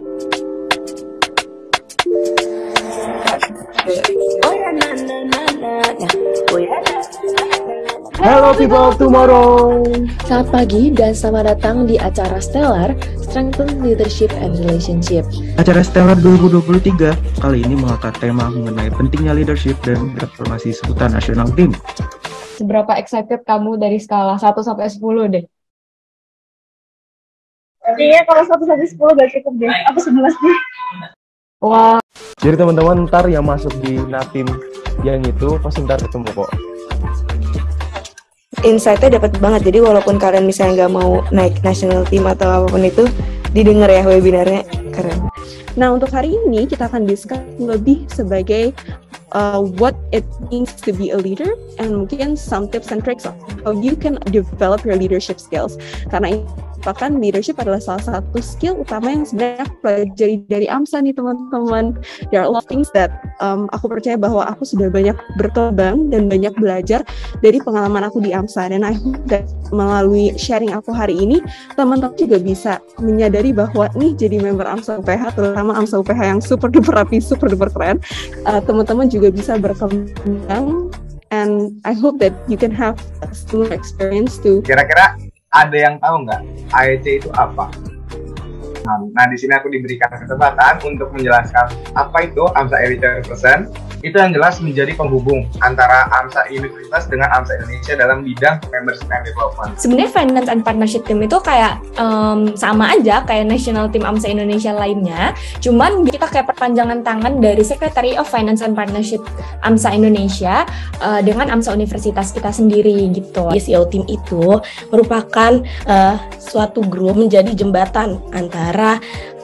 Hello people of tomorrow. Selamat pagi dan selamat datang di acara Stellar Strengthen Leadership and Relationship. Acara Stellar 2023 kali ini mengangkat tema mengenai pentingnya leadership dan reformasi sebutan nasional team. Seberapa excited kamu dari skala 1 sampai 10 deh? Iya, kalau 1 sampai 10 gak cukup deh. Aku 11 deh. Wah. Jadi teman-teman ntar yang masuk di Natim yang itu pasti ntar ketemu kok. Insight-nya dapat banget, jadi walaupun kalian misalnya nggak mau naik national team atau apapun itu, didengar ya webinarnya, keren. Nah, untuk hari ini kita akan discuss lebih sebagai what it means to be a leader and mungkin some tips and tricks of how you can develop your leadership skills. Karena ini merupakan leadership adalah salah satu skill utama yang sebenarnya aku pelajari dari AMSA nih teman-teman. There are a lot of things that aku percaya bahwa aku sudah banyak berkembang dan banyak belajar dari pengalaman aku di AMSA, dan I hope that melalui sharing aku hari ini teman-teman juga bisa menyadari bahwa nih jadi member AMSA UPH, terutama AMSA UPH yang super duper rapi, super duper keren, teman-teman juga bisa berkembang, and I hope that you can have a similar experience too. Kira-kira ada yang tahu nggak AEC itu apa? Nah, di sini aku diberikan kesempatan untuk menjelaskan apa itu AMSA Early Career Person. Itu yang jelas menjadi penghubung antara AMSA Universitas dengan AMSA Indonesia dalam bidang membership and development. Sebenarnya finance and partnership team itu kayak sama aja kayak national team AMSA Indonesia lainnya, cuman kita kayak perpanjangan tangan dari Secretary of Finance and Partnership AMSA Indonesia dengan AMSA Universitas kita sendiri gitu. SEO team itu merupakan suatu grup menjadi jembatan antara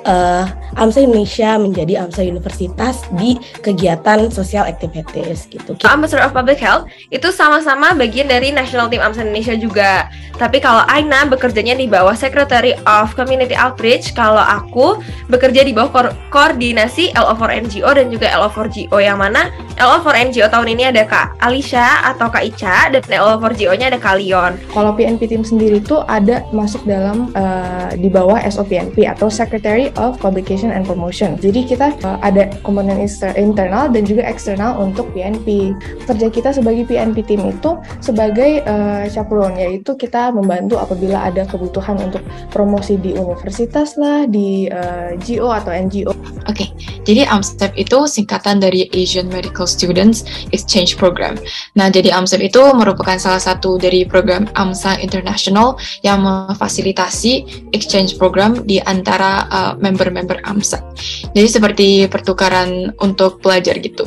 AMSA Indonesia menjadi AMSA Universitas di kegiatan social activities gitu. Ambassador of Public Health itu sama-sama bagian dari National Team AMSA Indonesia juga. Tapi kalau Aina bekerjanya di bawah Secretary of Community Outreach, kalau aku bekerja di bawah koordinasi LO4NGO dan juga LO4GO, yang mana LO4NGO tahun ini ada Kak Alicia atau Kak Ica, dan LO4GO-nya ada Kak Leon. Kalau PNP team sendiri tuh ada masuk dalam di bawah SOPNP atau Secretary of Publication and Promotion. Jadi kita ada komponen internal dan juga eksternal untuk PNP. Kerja kita sebagai PNP team itu sebagai chaperone, yaitu kita membantu apabila ada kebutuhan untuk promosi di universitas lah, di GO atau NGO. Oke, jadi AMSTEP itu singkatan dari Asian Medical Students Exchange Program. Nah, jadi AMSTEP itu merupakan salah satu dari program AMSA International yang memfasilitasi exchange program di antara member-member AMSA. Jadi seperti pertukaran untuk pelajar gitu.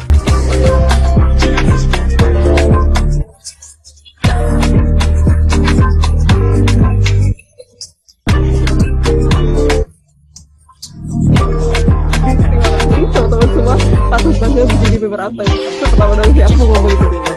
Teman-teman semua patut bangga menjadi member AMSA. Pertama dari aku ngomong itu.